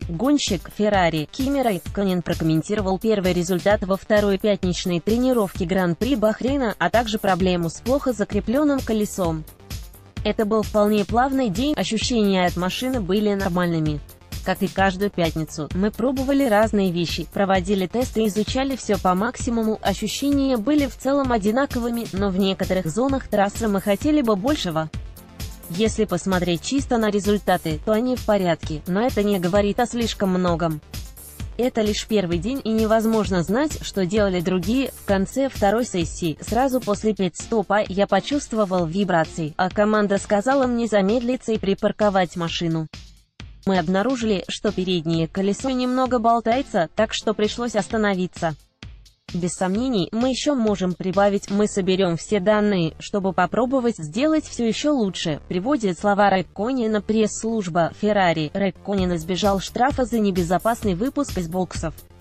Гонщик Феррари Кими Рэйкконен прокомментировал первый результат во второй пятничной тренировке Гран-при Бахрейна, а также проблему с плохо закрепленным колесом. Это был вполне плавный день, ощущения от машины были нормальными. Как и каждую пятницу, мы пробовали разные вещи, проводили тесты и изучали все по максимуму, ощущения были в целом одинаковыми, но в некоторых зонах трассы мы хотели бы большего. Если посмотреть чисто на результаты, то они в порядке, но это не говорит о слишком многом. Это лишь первый день и невозможно знать, что делали другие. В конце второй сессии, сразу после пит-стопа, я почувствовал вибрации, а команда сказала мне замедлиться и припарковать машину. Мы обнаружили, что переднее колесо немного болтается, так что пришлось остановиться. Без сомнений, мы еще можем прибавить, мы соберем все данные, чтобы попробовать сделать все еще лучше, приводит слова Рэйкконена пресс-служба Феррари. Рэйкконен избежал штрафа за небезопасный выпуск из боксов.